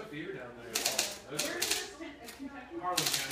no fever down there. Where is this? Kentucky? Harlan County.